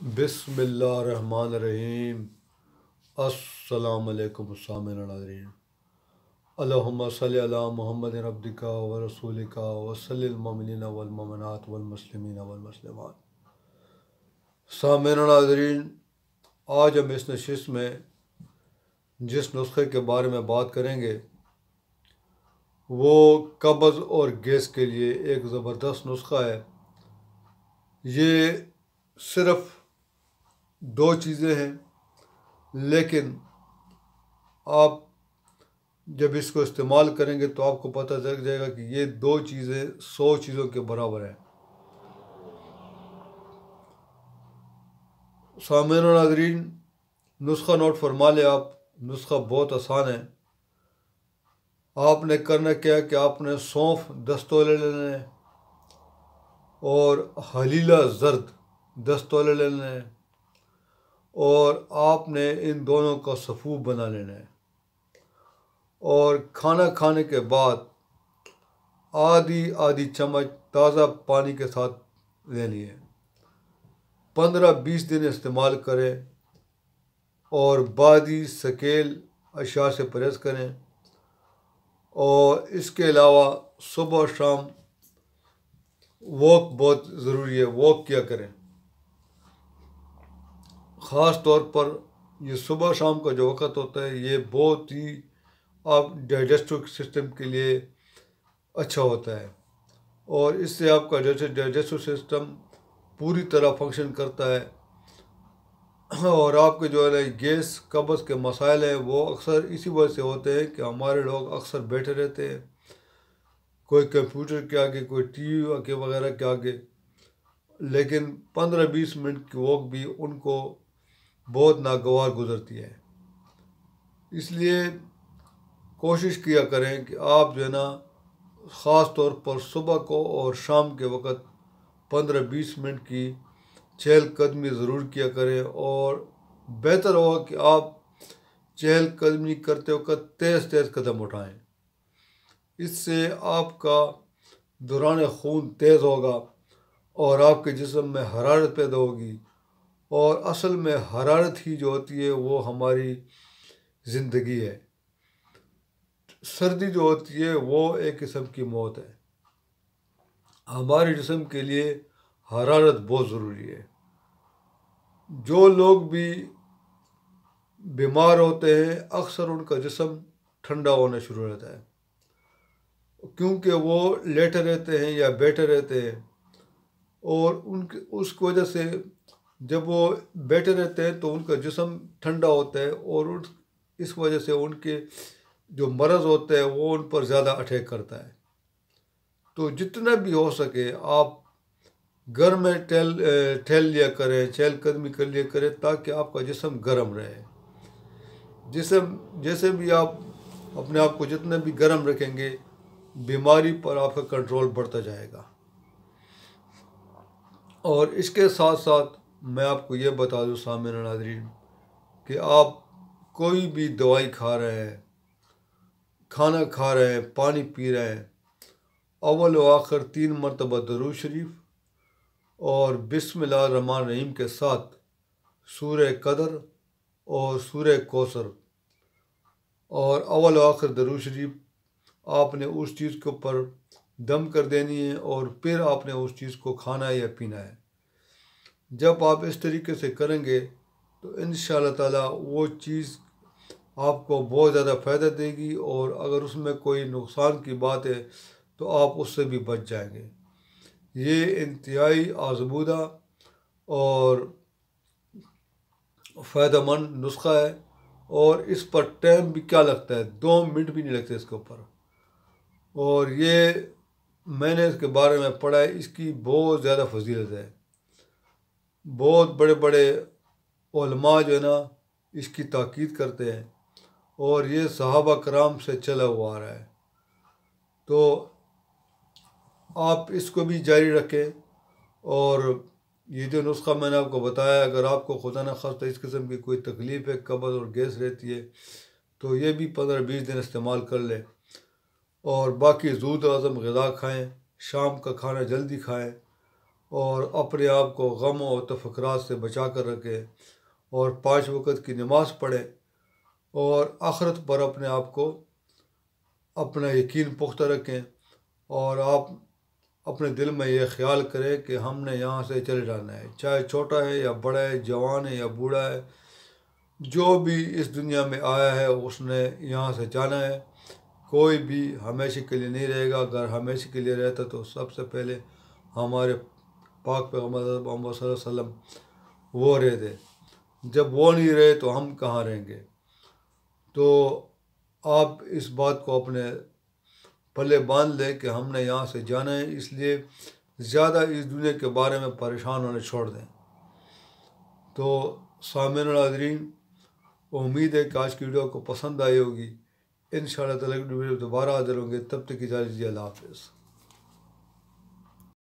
بسم اللہ الرحمن الرحیم۔ السلام علیکم سامعین ناظرین، اللہم صلی علی محمد عبدک و رسولک وصلی المؤمنین والمؤمنات والمسلمین والمسلمات۔ سامعین ناظرین، آج ہم اس نشست میں جس نسخے کے بارے میں بات کریں گے وہ قبض اور گیس کے لیے ایک زبردست نسخہ ہے۔ یہ صرف دو چیزیں ہیں، لیکن آپ جب اس کو استعمال کریں گے تو آپ کو پتہ چل جائے گا کہ یہ دو چیزیں 100 چیزوں کے برابر ہیں۔ سامعین و ناظرین، نسخہ نوٹ فرما لیں آپ۔ نسخہ بہت آسان ہے۔ آپ نے کرنا کیا کہ آپ نے سونف 10 تولے لینے ہیں اور حلیلہ زرد 10 تولے لینے ہیں، اور آپ نے ان دونوں کا صفوف بنا لینا ہے، اور کھانا کھانے کے بعد آدھی چمچ تازہ پانی کے ساتھ لینی ہے۔ 15-20 دن استعمال کریں اور بادی سکیل اشیاء سے پرہیز کریں، اور اس کے علاوہ صبح و شام واک بہت ضروری ہے، واک کیا کریں۔ خاص طور پر یہ صبح شام کا جو وقت ہوتا ہے یہ بہت ہی آپ ڈائجسٹو سسٹم کے لیے اچھا ہوتا ہے، اور اس سے آپ کا ڈائجسٹو سسٹم پوری طرح فنکشن کرتا ہے، اور آپ کے جو ہے گیس قبض کے مسائل ہیں وہ اکثر اسی وجہ سے ہوتے ہیں کہ ہمارے لوگ اکثر بیٹھے رہتے ہیں، کوئی کمپیوٹر کے آگے، کوئی ٹی وی کے وغیرہ کے آگے، لیکن 15-20 منٹ کی واک بھی ان کو بہت ناگوار گزرتی ہے۔ اس لیے کوشش کیا کریں کہ آپ جو ہے نا خاص طور پر صبح کو اور شام کے وقت 15-20 منٹ کی چہل قدمی ضرور کیا کریں، اور بہتر ہوگا کہ آپ چہل قدمی کرتے وقت تیز قدم اٹھائیں۔ اس سے آپ کا دوران خون تیز ہوگا اور آپ کے جسم میں حرارت پیدا ہوگی، اور اصل میں حرارت ہی جو ہوتی ہے وہ ہماری زندگی ہے۔ سردی جو ہوتی ہے وہ ایک قسم کی موت ہے۔ ہمارے جسم کے لیے حرارت بہت ضروری ہے۔ جو لوگ بھی بیمار ہوتے ہیں اکثر ان کا جسم ٹھنڈا ہونا شروع ہوتا ہے، کیونکہ وہ لیٹے رہتے ہیں یا بیٹھے رہتے ہیں، اور اس کی وجہ سے جب وہ بیٹھے رہتے ہیں تو ان کا جسم ٹھنڈا ہوتا ہے، اور اس وجہ سے ان کے جو مرض ہوتا ہے وہ ان پر زیادہ اٹیک کرتا ہے۔ تو جتنا بھی ہو سکے آپ گھر میں ٹہل لیا کریں، چہل قدمی کر لیا کریں، تاکہ آپ کا جسم گرم رہے۔ جیسے بھی آپ اپنے آپ کو جتنا بھی گرم رکھیں گے، بیماری پر آپ کا کنٹرول بڑھتا جائے گا۔ اور اس کے ساتھ ساتھ میں آپ کو یہ بتا دوں سامعین ناظرین کہ آپ کوئی بھی دوائی کھا رہے ہیں، کھانا کھا رہے ہیں، پانی پی رہے ہیں، اول و آخر 3 مرتبہ درود شریف اور بسم اللہ الرحمن الرحیم کے ساتھ سورہ قدر اور سورہ کوثر، اور اول و آخر درود شریف آپ نے اس چیز کے اوپر دم کر دینی ہے، اور پھر آپ نے اس چیز کو کھانا ہے یا پینا ہے۔ جب آپ اس طریقے سے کریں گے تو انشاءاللہ تعالیٰ وہ چیز آپ کو بہت زیادہ فائدہ دے گی، اور اگر اس میں کوئی نقصان کی بات ہے تو آپ اس سے بھی بچ جائیں گے۔ یہ انتہائی آزمودہ اور فائدہ مند نسخہ ہے، اور اس پر ٹائم بھی کیا لگتا ہے، 2 منٹ بھی نہیں لگتے اس کے اوپر، اور یہ میں نے اس کے بارے میں پڑھا ہے، اس کی بہت زیادہ فضیلت ہے۔ بہت بڑے بڑے علماء جو ہے نا اس کی تاکید کرتے ہیں، اور یہ صحابہ کرام سے چلا ہوا آ رہا ہے۔ تو آپ اس کو بھی جاری رکھیں، اور یہ جو نسخہ میں نے آپ کو بتایا، اگر آپ کو خدا نخواستہ اس قسم کی کوئی تکلیف ہے، قبض اور گیس رہتی ہے، تو یہ بھی 15-20 دن استعمال کر لیں، اور باقی زود ہضم غذا کھائیں، شام کا کھانا جلدی کھائیں، اور اپنے آپ کو غم و تفکرات سے بچا کر رکھیں، اور 5 وقت کی نماز پڑھیں، اور آخرت پر اپنے آپ کو اپنا یقین پختہ رکھیں، اور آپ اپنے دل میں یہ خیال کریں کہ ہم نے یہاں سے چلے جانا ہے، چاہے چھوٹا ہے یا بڑا ہے، جوان ہے یا بوڑھا ہے، جو بھی اس دنیا میں آیا ہے اس نے یہاں سے جانا ہے، کوئی بھی ہمیشہ کے لیے نہیں رہے گا۔ اگر ہمیشہ کے لیے رہتا تو سب سے پہلے ہمارے پاک پیغمبر محمد صلی اللہ علیہ وسلم وہ رہتے، جب وہ نہیں رہے تو ہم کہاں رہیں گے؟ تو آپ اس بات کو اپنے پلے باندھ لیں کہ ہم نے یہاں سے جانا ہے، اس لیے زیادہ اس دنیا کے بارے میں پریشان ہونے چھوڑ دیں۔ تو سامعین و ناظرین، امید ہے کہ آج کی ویڈیو کو پسند آئی ہوگی۔ انشاءاللہ تعالیٰ ویڈیو دوبارہ حاضر ہوں گے، تب تک اجازت دیجیے، اللہ حافظ۔